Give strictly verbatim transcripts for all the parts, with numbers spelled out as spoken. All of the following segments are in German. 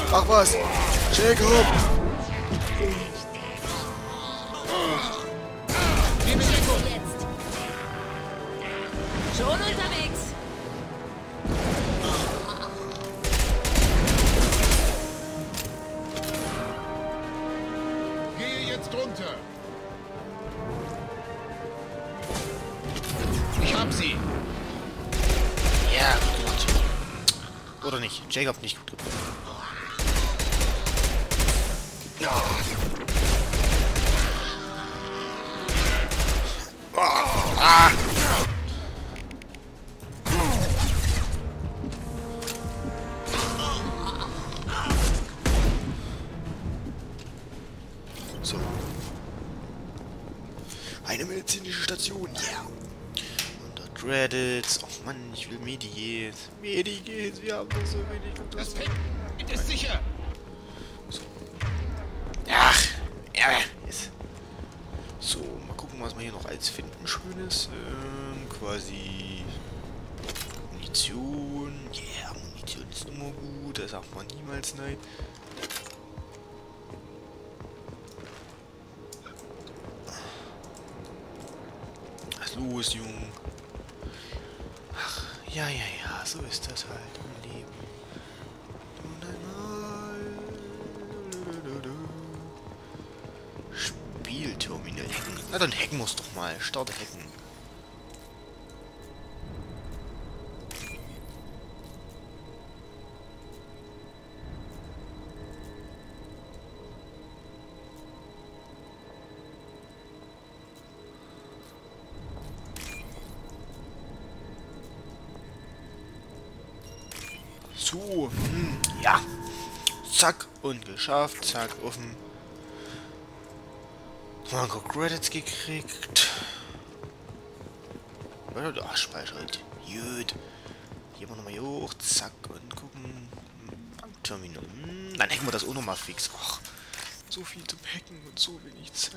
Mach was! Jacob! Jetzt. Schon unterwegs. Gehe jetzt runter. Ich hab sie. Ja, gut gemacht. Oder nicht? Jacob nicht gut gemacht. Ja. Ah. So. Eine medizinische Station, ja. Yeah. Und Credits. Oh Mann, ich will Medikits. Medikits, wir haben doch so wenig. Das Feld ist sicher. So. Ach, ja, jetzt. So, mal gucken, was wir hier noch als finden. Schönes. Ähm, quasi. Munition. Yeah, Munition ist immer gut. Da sagt man niemals nein. Was ist los, Junge? Ach, ja, ja, ja, so ist das halt im Leben. Und einmal. Spielterminal hacken. Na dann hacken muss doch mal. Starte hacken. So, hm, ja. Zack und geschafft. Zack, offen. Mango Credits gekriegt. Ach, speichert. Gut. Hier mal nochmal hoch. Zack und gucken. Bankterminal. Hm, dann hacken wir das auch nochmal fix. Ach, so viel zum Hacken und so wenig Zeit.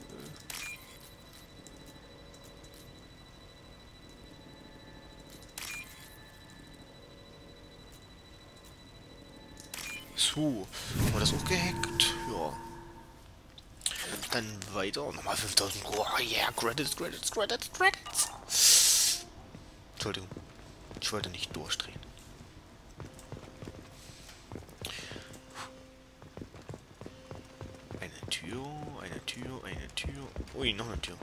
So, haben wir das auch gehackt? Ja. Dann weiter. Nochmal fünftausend. Oh yeah, Credits, Credits, Credits, Credits. Entschuldigung. Ich wollte nicht durchdrehen. Eine Tür, eine Tür, eine Tür. Ui, noch eine Tür.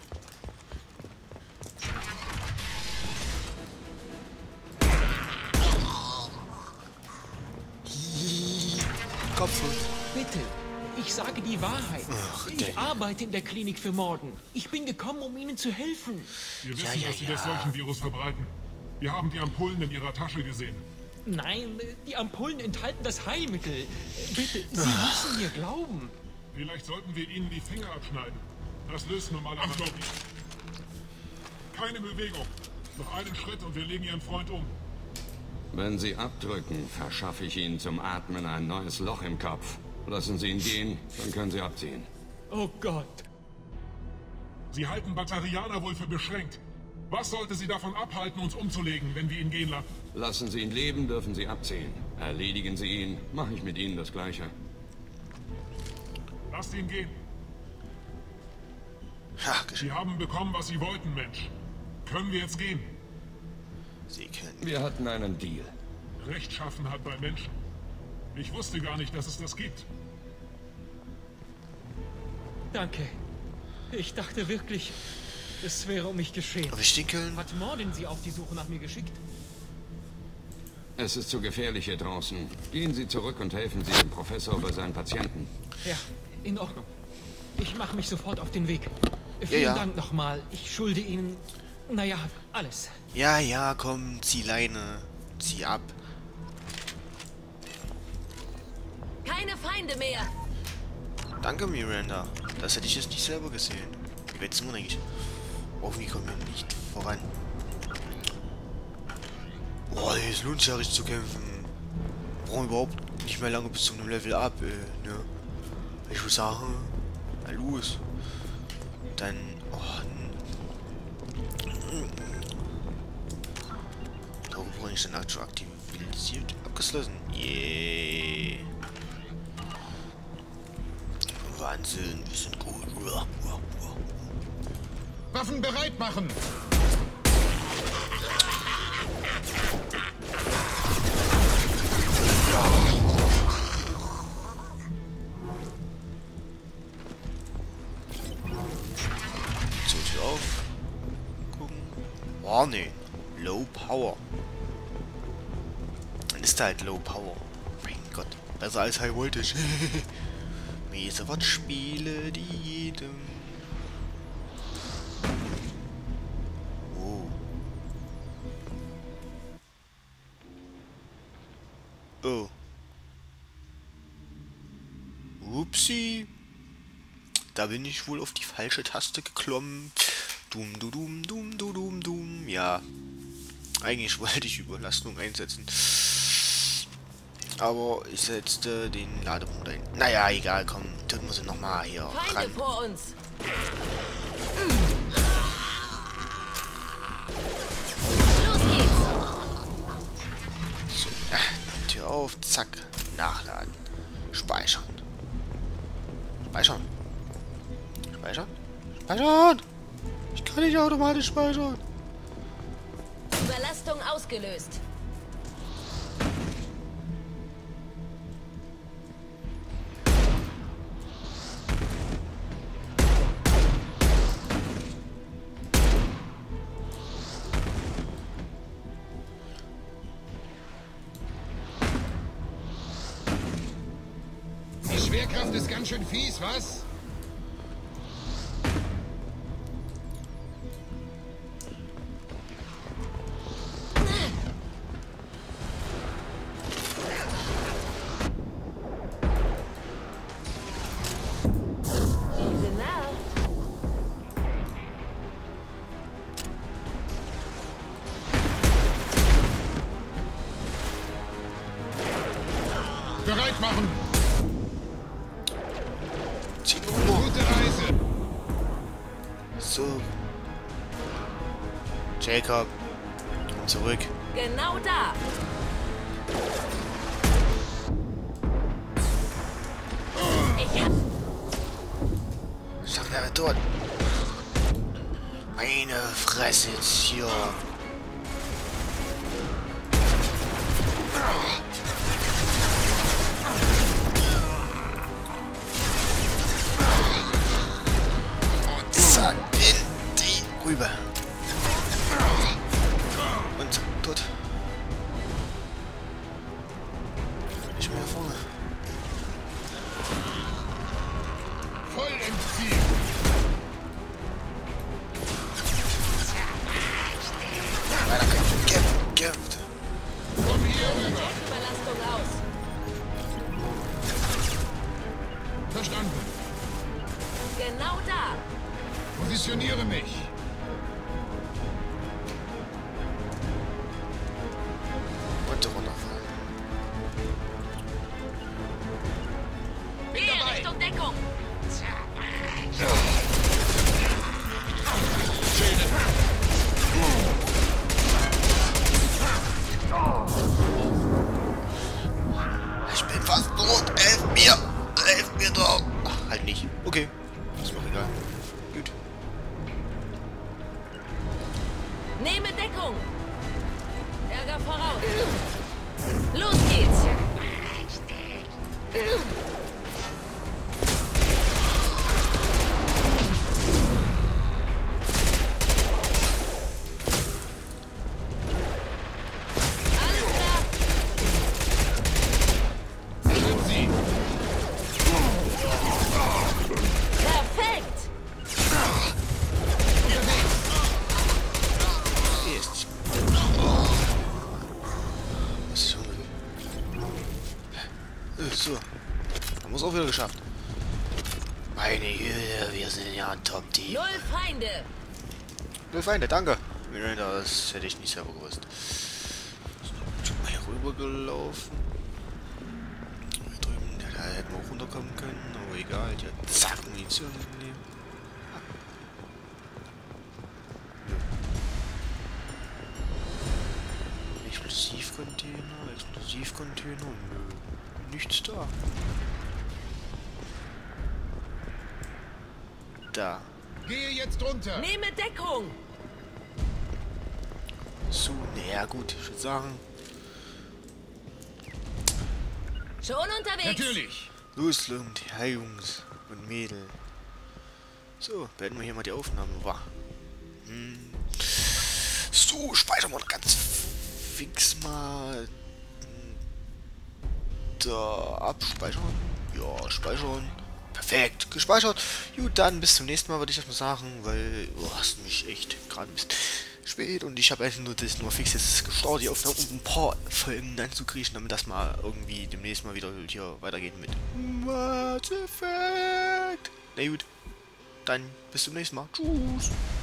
Kopf. Bitte, ich sage die Wahrheit. Ach, ich arbeite in der Klinik für Morden. Ich bin gekommen, um Ihnen zu helfen. Wir wissen, Ja, ja, dass Sie ja. das Seuchenvirus verbreiten. Wir haben die Ampullen in Ihrer Tasche gesehen. Nein, die Ampullen enthalten das Heilmittel. Bitte, Sie müssen mir glauben. Vielleicht sollten wir Ihnen die Finger abschneiden. Das löst normalerweise nicht. Keine Bewegung. Noch einen Schritt und wir legen Ihren Freund um. Wenn Sie abdrücken, verschaffe ich Ihnen zum Atmen ein neues Loch im Kopf. Lassen Sie ihn gehen, dann können Sie abziehen. Oh Gott. Sie halten Batarianer wohl für beschränkt. Was sollte Sie davon abhalten, uns umzulegen, wenn wir ihn gehen lassen? Lassen Sie ihn leben, dürfen Sie abziehen. Erledigen Sie ihn, mache ich mit Ihnen das Gleiche. Lasst ihn gehen. Ha, Sie haben bekommen, was Sie wollten, Mensch. Können wir jetzt gehen? Sie können. Wir hatten einen Deal. Rechtschaffenheit bei Menschen. Ich wusste gar nicht, dass es das gibt. Danke. Ich dachte wirklich, es wäre um mich geschehen. Aber Stinkeln? Hat Mordin Sie auf die Suche nach mir geschickt? Es ist zu gefährlich hier draußen. Gehen Sie zurück und helfen Sie dem Professor bei seinen Patienten. Ja, in Ordnung. Ich mache mich sofort auf den Weg. Vielen ja. Dank nochmal. Ich schulde Ihnen, naja, alles. Ja, ja, komm, zieh Leine. Zieh ab. Keine Feinde mehr. Danke, Miranda. Das hätte ich jetzt nicht selber gesehen. Wie weit sind wir eigentlich? Irgendwie kommen wir nicht voran. Boah, es lohnt sich ja richtig zu kämpfen. Brauchen wir überhaupt nicht mehr lange bis zu einem Level up, äh, ne? Ich würde sagen, na los. Dann, oh, da brauche ich dann schon aktiviert. Abgeschlossen. Yeah. Wahnsinn, wir sind gut. Waffen bereit machen! So, Tür auf. Gucken. Warning. Low Power. Dann ist halt Low Power. Mein Gott. Besser als High Voltage. Miese Wortspiele, die jedem. Oh. Oh. Upsi. Da bin ich wohl auf die falsche Taste geklommen. Dum, du, dum, dum, du, dum, dum. Ja. Eigentlich wollte ich Überlastung einsetzen. Aber ich setzte den Ladepunkt ein. Naja, egal, komm. Drücken wir sie nochmal hier Feinde ran. vor uns. Los geht's. So, ja, Tür auf, zack. Nachladen. Speichern. Speichern. Speichern. Speichern! Ich kann nicht automatisch speichern. Überlastung ausgelöst. Die Schwerkraft ist ganz schön fies, was? Genau. Bereit machen! Zieh um. Gute Reise! So. Jacob. Komm zurück. Genau da. Ich hab... Sag, der wird tot. Meine Fresse jetzt hier. Und zack, in die rüber. Und zack, tot. Nicht mehr vorne. Voll im Ziel! Weiter kämpfen, kämpfen, kämpfen. Komm hier rüber! Überlastung aus. Verstanden. Genau da. Positioniere mich. Und runterfallen. Bitte Richtung Deckung. Ich bin fast tot. Helf mir. Helf mir doch. Ach, halt nicht. Okay. Ist mir egal. Gut. Nehme Deckung. Ärger voraus. Los geht's. Alles klar. Sind Sie! Perfekt. Hier ist sie. Was ist schon? Äh, So. Haben wir es auch wieder geschafft. Meine Güte, wir sind ja ein Top-Team. Null Feinde. Null Feinde, danke. Das hätte ich nicht selber gewusst. Schon mal hier rüber gelaufen. Hier drüben, ja, da hätten wir auch runterkommen können, aber egal. Ja, zack, Munition mitnehmen. Explosivcontainer, Explosivcontainer, nö. Nichts da. da. Gehe jetzt runter. Nehme Deckung. So, naja, gut, ich würde sagen. Schon unterwegs. Natürlich. Los, Leute, hi Jungs und Mädel. So, beenden wir hier mal die Aufnahme, war. Hm. So, speichern wir noch ganz fix mal. Da, abspeichern. Ja, speichern. Perfekt, gespeichert. Gut, dann bis zum nächsten Mal, würde ich erstmal sagen, weil du hast mich echt gerade ein bisschen spät und ich habe einfach nur das nur fix jetzt gestartet, die Aufnahme, um ein paar Folgen anzukriechen, damit das mal irgendwie demnächst mal wieder hier weitergeht mit Mass Effect. Na gut, dann bis zum nächsten Mal. Tschüss.